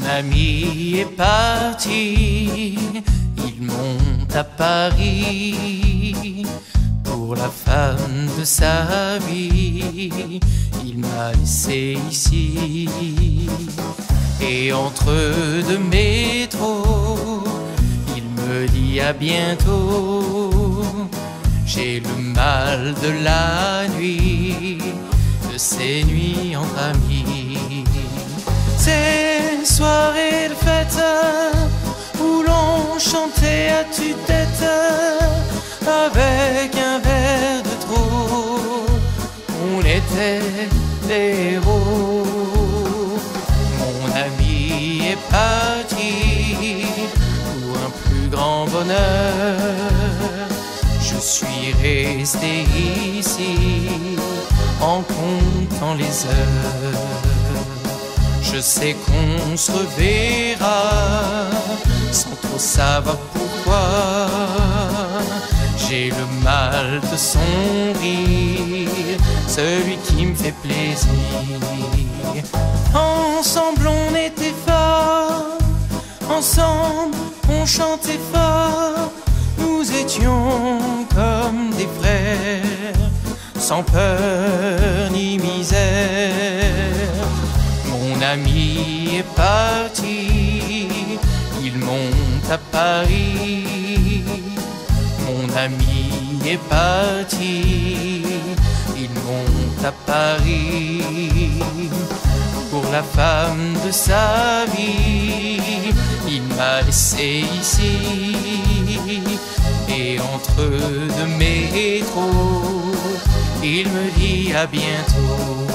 ami est parti, il monte à Paris pour la femme de sa vie. Il m'a laissé ici et entre deux métros, il me dit à bientôt. J'ai le mal de la nuit, de ces nuits entre amis. Ces soirées de fête où l'on chantait à tue-tête avec un verre de trop, on était des héros. Mon ami est parti pour un plus grand bonheur. Je suis resté ici en comptant les heures. Je sais qu'on se reverra sans trop savoir pourquoi. J'ai le mal de son rire, celui qui me fait plaisir. Ensemble on était forts, ensemble on chantait fort. Nous étions comme des frères, sans peur ni misère. Mon ami est parti, il monte à Paris. Mon ami est parti, il monte à Paris pour la femme de sa vie. Il m'a laissé ici et entre deux métros, il me dit à bientôt.